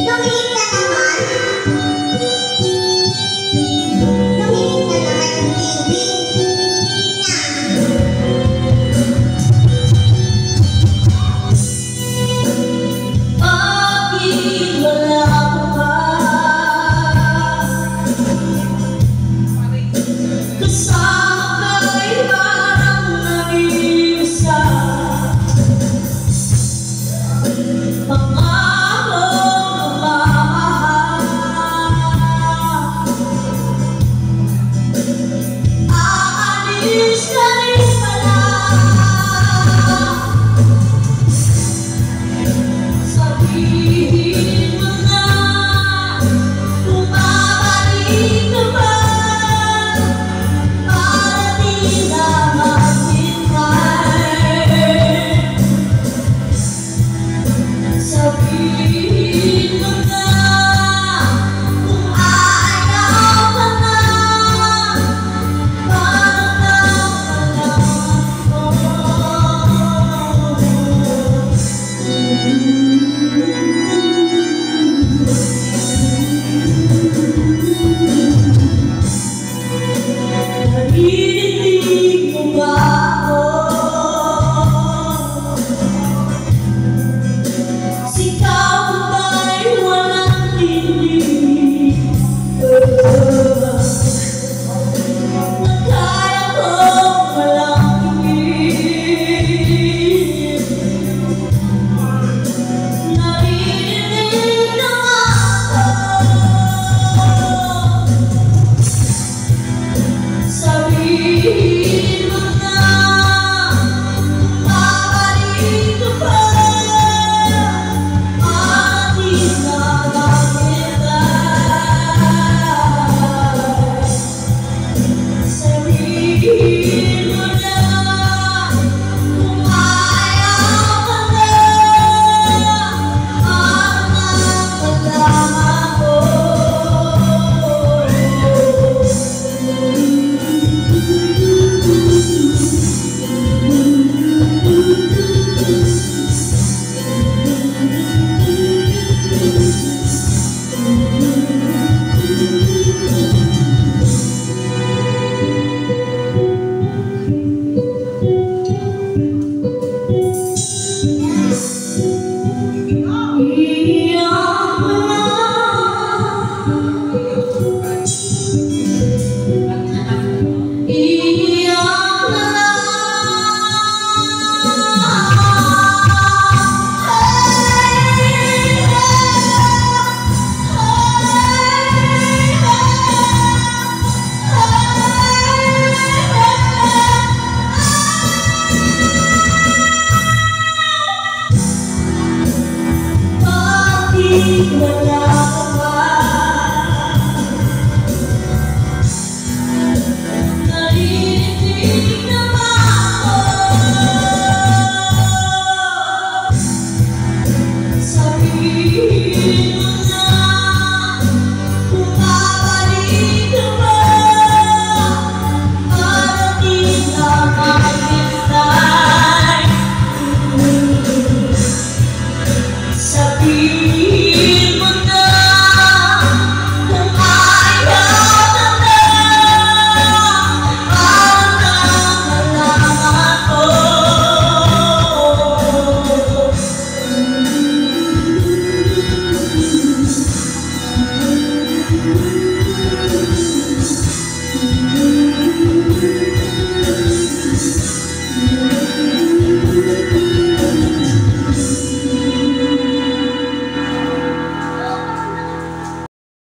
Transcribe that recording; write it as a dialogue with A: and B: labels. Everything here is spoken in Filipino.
A: Tumingin ka naman. Tumingin ka naman ng TV.
B: Bakit wala ka pa? Kasama ka'y parang nag-iisa. Pangako magmamahal. Aalis ka rin pala. Sabihin mo na kung babalik ka ba, para di na maghintay. Sabihin mo na kung ayaw ka na, para na naririnig mo ba ako? Sigaw mo ba'y walang tinig? Na kaya kong walang hingin. Naririnig naman ako. Sabihin mo na kung babalik ka ba, para di na maghintay. Sabihin mo na kung ayaw ka na, para malaman ko. Iiyak mo na. Iiyak na bakit wala ka pa? Naririnig naman ako. Sabihin